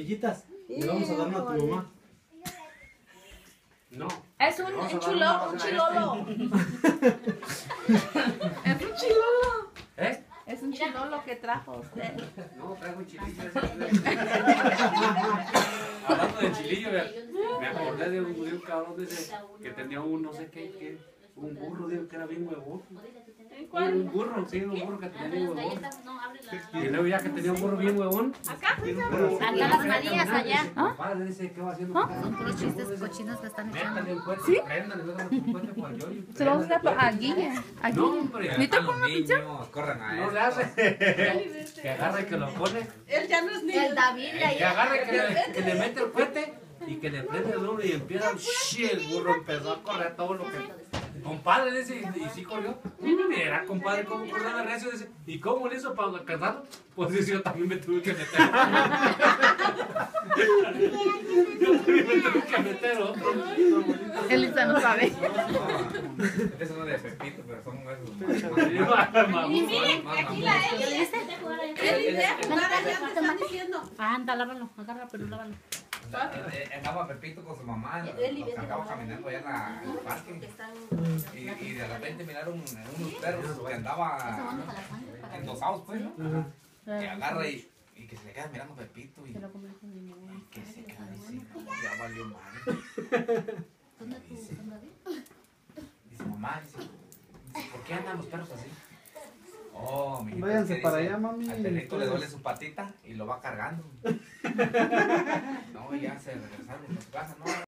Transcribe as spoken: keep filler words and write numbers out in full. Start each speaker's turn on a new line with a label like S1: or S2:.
S1: chillitas. Le vamos a dar una a tu mamá.
S2: No.
S3: Es un, un chulo, un chilolo. Es un chilolo.
S2: ¿Eh?
S3: Es un chilolo que trajo usted.
S2: No, traigo chilillo. Hablando de chilillo, me acordé de un, de un cabrón de ese que tenía un no sé qué, qué un burro, digo que era bien huevón. Un burro, sí, un burro que tenía bien huevón. Y luego ya que tenía un burro bien huevón.
S3: Acá,
S4: Acá las Marías allá.
S2: ¿Ah? Padre dice, ¿qué va haciendo?
S4: Son puros chistes cochinos que están echando.
S2: Métale un puente,
S3: ¿Sí?
S2: préndale, métale un puente por el yoyo.
S3: se lo vamos a dar a Guille. A
S2: No,
S3: Guille.
S2: hombre.
S3: ¿Necesito con una pizza?
S5: Corran a
S2: No le hace. Que agarra y que lo pone.
S3: Él ya no es ni
S4: El David de
S2: Que
S4: allá.
S2: agarra y que le, que le mete el puente y que le prende el duro y empieza. ¡Shh! El burro empezó a correr todo lo que. Compadre, dice, y, y sí corrió. Mira, compadre, cómo corrió de recio. Dice, ¿y cómo le hizo para alcanzarlo? Pues dice, yo también me tuve que meter. Yo también me tuve que meter otro.
S3: Elisa no sabe.
S5: Eso no es de Pepito, pero son esos.
S3: Y miren, aquí la Eli. Eli, idea jugar allá, te están diciendo.
S4: Anda, lávalo, agarra, pero lávalo.
S5: Andaba Pepito con su mamá, los andaba caminando allá en, la, en el parque. Y, y de repente miraron unos perros que andaban endosados, pues, ¿no? Que agarra y, y que se le queda mirando a Pepito y, y que se queda así, ya valió mal. Dice, dice mamá, dice, dice, ¿por qué andan los perros así? Oh, mi
S1: Váyanse para allá, mami.
S5: Al perrito le duele su patita y lo va cargando. No, ya se regresaron a su casa, no.